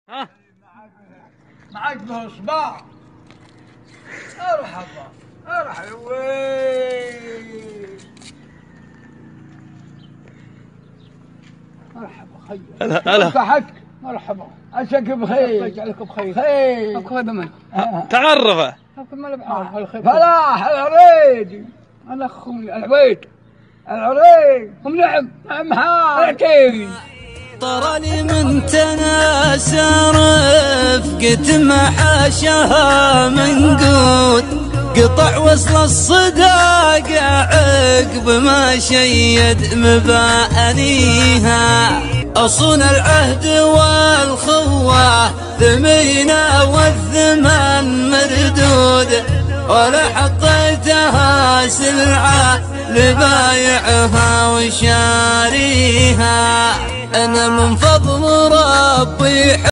ها معك بصباع. مرحبا مرحبا. وين مرحبا خير. هلا كحك. مرحبا عساك بخير. يجعلك بخير. خير هذا من تعرفه فلاح العريدي. انا اخوي العبيد العريد. نعم نعم طرى لي من تناسى رفقة محاشها منقود، قطع وصل الصداقة عقب ما شيد مبانيها، أصون العهد والخوة ثمينة والثمن مردود، ولا حطيتها سلعة لبايعها وشاريها. أنا من فضل ربي